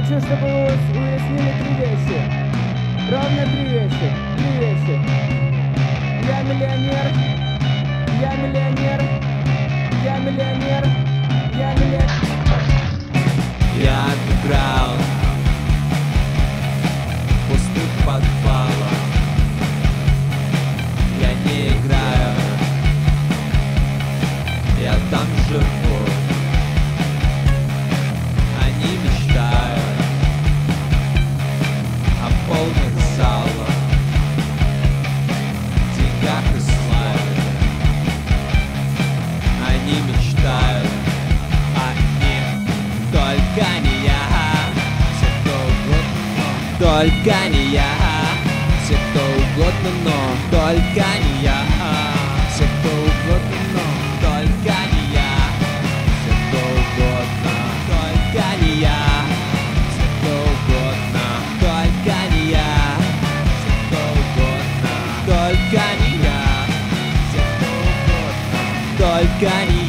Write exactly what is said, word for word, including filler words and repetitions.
хочу, чтобы вы ус- уяснили три вещи. Ровно три вещи. Три вещи. Я миллионер. Я миллионер. Я миллионер. Я миллионер. Я андеграунд в пустых подвалах. Я не играю, я там живу. Они мечтают о полных залах, деньгах и славе. Они мечтают о них, только не я. Все кто угодно, но только не я. Все кто угодно, но только не я. Все кто угодно, но только не я. Все кто угодно, только не я. Все кто угодно, только не я. Все кто угодно, только не я. Все кто угодно, только не я.